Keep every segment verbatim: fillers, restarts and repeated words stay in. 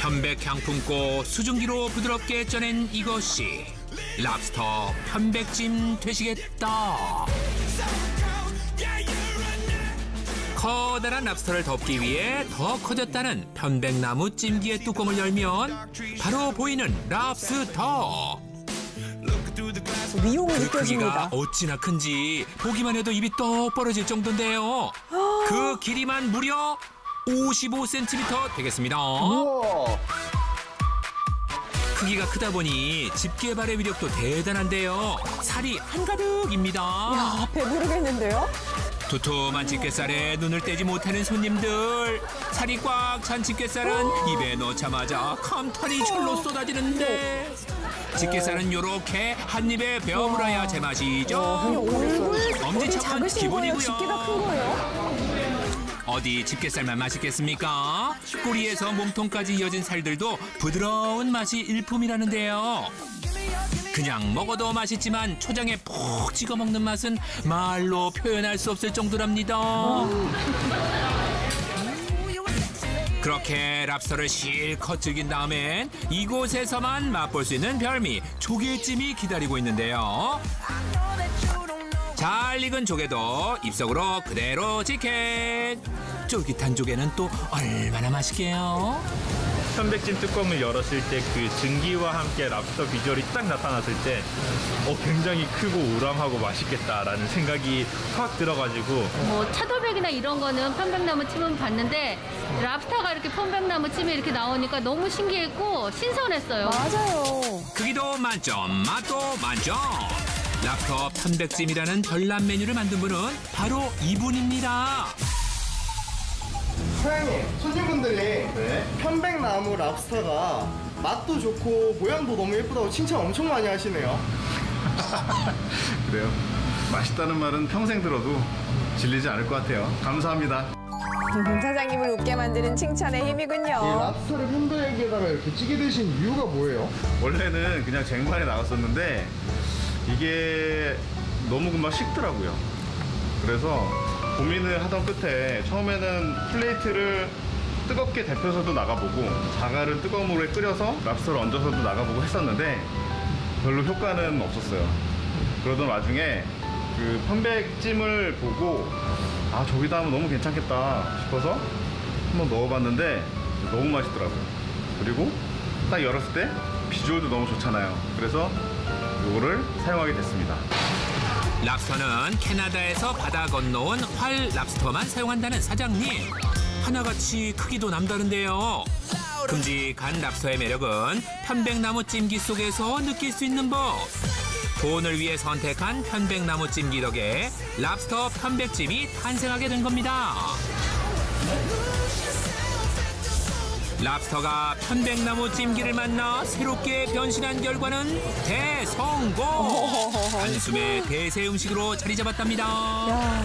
편백향 품고 수증기로 부드럽게 쪄낸 이것이 랍스터 편백찜 되시겠다. 커다란 랍스터를 덮기 위해 더 커졌다는 편백나무 찜기의 뚜껑을 열면 바로 보이는 랍스터. 위용이 그 느껴집니다. 크기가 어찌나 큰지 보기만 해도 입이 떡 벌어질 정도인데요. 그 길이만 무려 오십오 센티미터 되겠습니다. 우와. 크기가 크다 보니 집게발의 위력도 대단한데요. 살이 한가득입니다. 야, 배부르겠는데요? 두툼한 집게살에 눈을 떼지 못하는 손님들. 살이 꽉 찬 집게살은 입에 넣자마자 감탄이 절로 쏟아지는데 집게살은 요렇게 한 입에 베어물어야 제맛이죠. 얼굴 엄지척은 작으신 거예요? 기본이고요. 집게가 큰 거예요? 어디 집게살만 맛있겠습니까? 꼬리에서 몸통까지 이어진 살들도 부드러운 맛이 일품이라는데요. 그냥 먹어도 맛있지만 초장에 푹 찍어 먹는 맛은 말로 표현할 수 없을 정도랍니다. 그렇게 랍스터를 실컷 즐긴 다음엔 이곳에서만 맛볼 수 있는 별미 조개찜이 기다리고 있는데요. 잘 익은 조개도 입속으로 그대로 직행. 쫄깃한 조개는 또 얼마나 맛있게요. 편백찜 뚜껑을 열었을 때 그 증기와 함께 랍스터 비주얼이 딱 나타났을 때 어, 굉장히 크고 우람하고 맛있겠다라는 생각이 확 들어가지고 뭐 차돌백이나 이런 거는 편백나무 찜은 봤는데 랍스터가 이렇게 편백나무 찜이 이렇게 나오니까 너무 신기했고 신선했어요. 맞아요. 크기도 만점, 맛도 만점. 랍스터 편백찜이라는 별난 메뉴를 만든 분은 바로 이분입니다. 사장님, 손님분들이 네. 편백나무 랍스터가 맛도 좋고 모양도 너무 예쁘다고 칭찬 엄청 많이 하시네요. 그래요? 맛있다는 말은 평생 들어도 질리지 않을 것 같아요. 감사합니다. 사장님을 웃게 만드는 칭찬의 이 힘이군요. 랍스터를 편백에다가 이렇게 찌게 되신 이유가 뭐예요? 원래는 그냥 쟁반에 나갔었는데 이게 너무 금방 식더라고요. 그래서 고민을 하던 끝에 처음에는 플레이트를 뜨겁게 데펴서도 나가보고 자갈을 뜨거운 물에 끓여서 랍스터를 얹어서도 나가보고 했었는데 별로 효과는 없었어요. 그러던 와중에 그 편백찜을 보고 아 저기다 하면 너무 괜찮겠다 싶어서 한번 넣어봤는데 너무 맛있더라고요. 그리고 딱 열었을 때 비주얼도 너무 좋잖아요. 그래서 이거를 사용하게 됐습니다. 랍스터는 캐나다에서 바다 건너온 활 랍스터만 사용한다는 사장님. 하나같이 크기도 남다른데요. 큼직한 랍스터의 매력은 편백나무 찜기 속에서 느낄 수 있는 법. 돈을 위해 선택한 편백나무 찜기 덕에 랍스터 편백찜이 탄생하게 된 겁니다. 랍스터가 편백나무 찜기를 만나 새롭게 변신한 결과는 대성공! 한숨의 대세 음식으로 자리 잡았답니다. 야.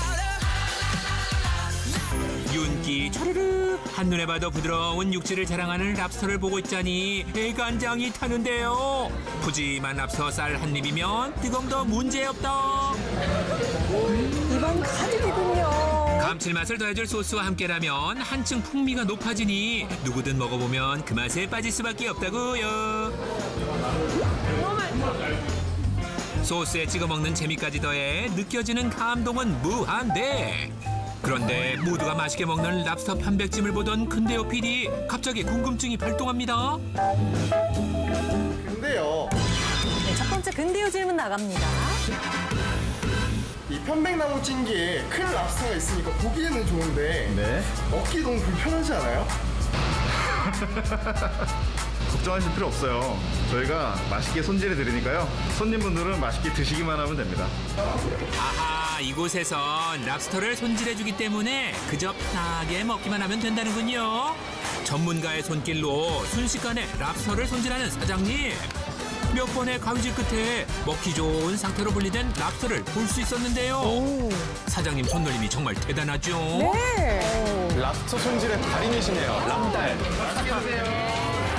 윤기 차르르 한눈에 봐도 부드러운 육질을 자랑하는 랍스터를 보고 있자니 애간장이 타는데요. 푸짐한 랍스터 쌀 한 입이면 뜨거움도 문제없다. 입안 가득이군요. 감칠맛을 더해줄 소스와 함께라면 한층 풍미가 높아지니 누구든 먹어보면 그 맛에 빠질 수밖에 없다고요. 소스에 찍어 먹는 재미까지 더해 느껴지는 감동은 무한대. 그런데 모두가 맛있게 먹는 랍스터 편백찜을 보던 근대호 피디 갑자기 궁금증이 발동합니다. 근데요, 네, 첫 번째 근대요 질문 나갑니다. 이 편백나무 찜기에 큰 랍스터가 있으니까 보기에는 좋은데 네. 먹기 너무 불편하지 않아요? 걱정하실 필요 없어요. 저희가 맛있게 손질해 드리니까요. 손님분들은 맛있게 드시기만 하면 됩니다. 아하, 이곳에선 랍스터를 손질해주기 때문에 그저 편하게 먹기만 하면 된다는군요. 전문가의 손길로 순식간에 랍스터를 손질하는 사장님. 몇 번의 가위질 끝에 먹기 좋은 상태로 분리된 랍스터를 볼 수 있었는데요. 오. 사장님 손놀림이 정말 대단하죠. 네. 랍스터 손질의 달인이시네요. 랍달. 맛있게 드세요.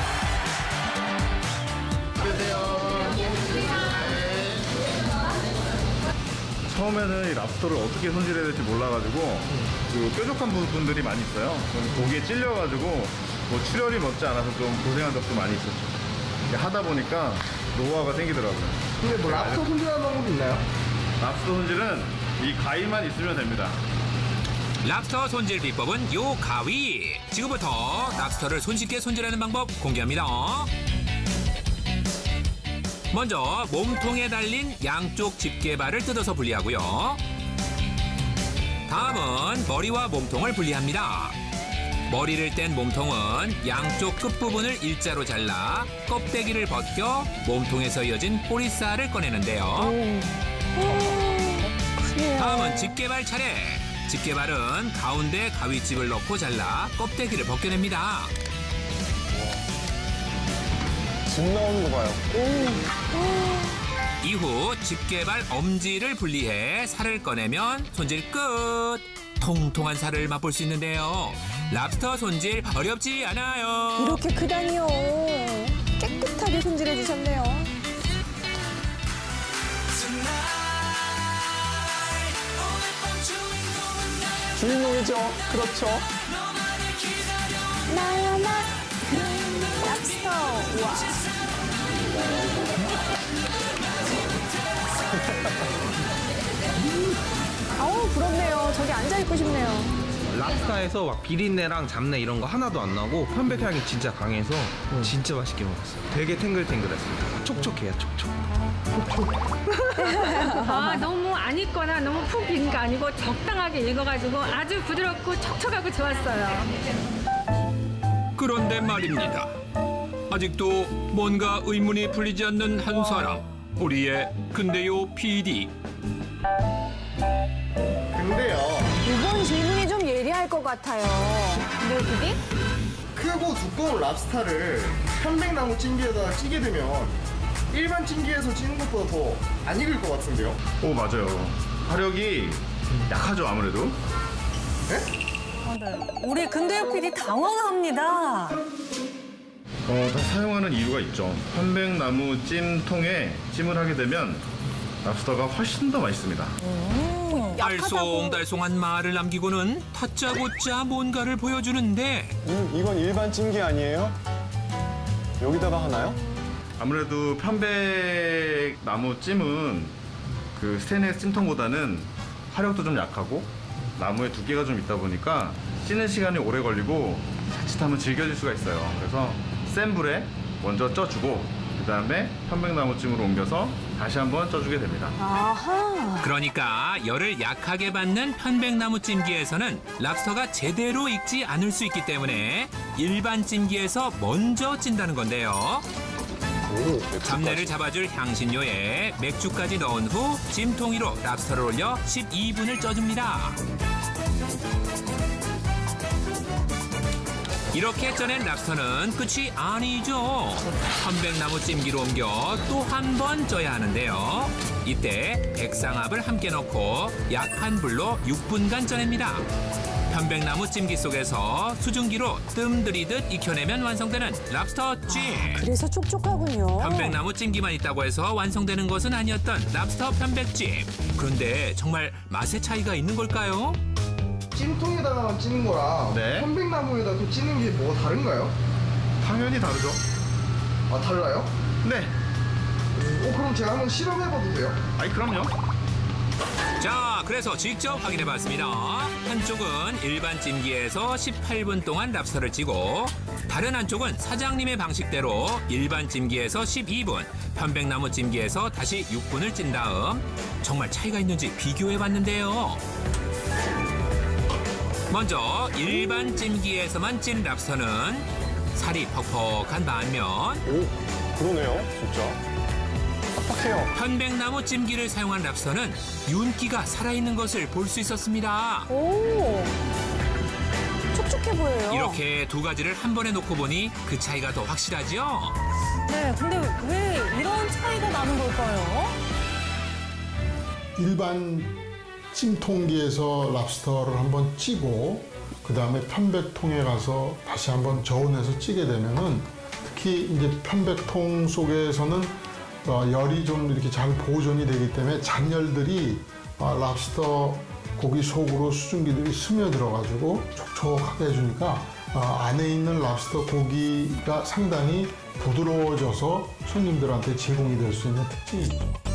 처음에는 이 랍스터를 어떻게 손질해야 될지 몰라가지고 그 뾰족한 부분들이 많이 있어요. 고기에 찔려가지고 뭐 출혈이 멎지 않아서 좀 고생한 적도 많이 있었죠. 이게 하다 보니까 노하우가 생기더라고요. 근데 뭐 랍스터 손질하는 방법이 있나요? 랍스터 손질은 이 가위만 있으면 됩니다. 랍스터 손질 비법은 요 가위. 지금부터 랍스터를 손쉽게 손질하는 방법 공개합니다. 먼저 몸통에 달린 양쪽 집게발을 뜯어서 분리하고요. 다음은 머리와 몸통을 분리합니다. 머리를 뗀 몸통은 양쪽 끝부분을 일자로 잘라 껍데기를 벗겨 몸통에서 이어진 꼬리살을 꺼내는데요. 다음은 집게발 차례. 집게발은 가운데 가위집을 넣고 잘라 껍데기를 벗겨냅니다. 즙 나오는 거 봐요. 이후 집게발 엄지를 분리해 살을 꺼내면 손질 끝! 통통한 살을 맛볼 수 있는데요. 랍스터 손질 어렵지 않아요. 이렇게 크다니요. 깨끗하게 손질해 주셨네요. 주인공이죠. 그렇죠. 나야 나 랍스터. 와. 아우 부럽네요. 저기 앉아 있고 싶네요. 랍스타에서 막 비린내랑 잡내 이런 거 하나도 안 나고 편백향이 진짜 강해서 진짜 맛있게 먹었어요. 되게 탱글탱글했습니다. 촉촉해요, 촉촉. 아, 너무 안 익거나 너무 푹 익은 거 아니고 적당하게 익어가지고 아주 부드럽고 촉촉하고 좋았어요. 그런데 말입니다. 아직도 뭔가 의문이 풀리지 않는 한 사람. 우리의 근데요 피디. 근데요. 이번 질문이 좀 예리할 것 같아요. 네, 피디? 크고 두꺼운 랍스타를 편백나무 찜기에다가 찌게 되면 일반 찜기에서 찌는 것보다 더 안 익을 것 같은데요? 오, 맞아요. 화력이 약하죠, 아무래도. 네? 우리 근대요 피디 당황합니다. 어, 다 사용하는 이유가 있죠. 편백나무 찜통에 찜을 하게 되면 랍스터가 훨씬 더 맛있습니다. 알쏭달쏭한 말을 남기고는 다짜고짜 뭔가를 보여주는데 음, 이건 일반 찜기 아니에요? 여기다가 하나요? 아무래도 편백나무 찜은 그 스테인리스 찜통보다는 화력도 좀 약하고 나무의 두께가 좀 있다 보니까 찌는 시간이 오래 걸리고 자칫하면 질겨질 수가 있어요. 그래서 센 불에 먼저 쪄주고 그 다음에 편백나무 찜으로 옮겨서 다시 한번 쪄주게 됩니다. 아하. 그러니까 열을 약하게 받는 편백나무 찜기에서는 랍스터가 제대로 익지 않을 수 있기 때문에 일반 찜기에서 먼저 찐다는 건데요. 잡내를 잡아줄 향신료에 맥주까지 넣은 후 찜통 위로 랍스터를 올려 십이 분을 쪄줍니다. 이렇게 쪄낸 랍스터는 끝이 아니죠. 편백나무 찜기로 옮겨 또 한 번 쪄야 하는데요. 이때 백상압을 함께 넣고 약한 불로 육 분간 쪄냅니다. 편백나무 찜기 속에서 수증기로 뜸 들이듯 익혀내면 완성되는 랍스터 찜. 그래서 촉촉하군요. 편백나무 찜기만 있다고 해서 완성되는 것은 아니었던 랍스터 편백찜. 그런데 정말 맛의 차이가 있는 걸까요? 찜통에다가 찌는 거랑 네. 편백나무에다 또 찌는 게 뭐가 다른가요? 당연히 다르죠. 아 달라요? 네. 어 그럼 제가 한번 실험해봐도 돼요? 아이, 그럼요. 자, 그래서 직접 확인해봤습니다. 한쪽은 일반 찜기에서 십팔 분 동안 랍스터를 찌고 다른 한쪽은 사장님의 방식대로 일반 찜기에서 십이 분, 편백나무 찜기에서 다시 육 분을 찐 다음 정말 차이가 있는지 비교해봤는데요. 먼저 일반 찜기에서만 찐 랍스터는 살이 퍽퍽한 반면 오, 그러네요. 진짜. 빡빡해요. 편백나무 찜기를 사용한 랍스터는 윤기가 살아있는 것을 볼 수 있었습니다. 오. 촉촉해 보여요. 이렇게 두 가지를 한 번에 놓고 보니 그 차이가 더 확실하죠? 네, 근데 왜 이런 차이가 나는 걸까요? 일반 찜통기에서 랍스터를 한번 찌고 그 다음에 편백통에 가서 다시 한번 저온해서 찌게 되면은 특히 이제 편백통 속에서는 어, 열이 좀 이렇게 잘 보존이 되기 때문에 잔열들이 어, 랍스터 고기 속으로 수증기들이 스며들어 가지고 촉촉하게 해주니까 어, 안에 있는 랍스터 고기가 상당히 부드러워져서 손님들한테 제공이 될 수 있는 특징이 있죠.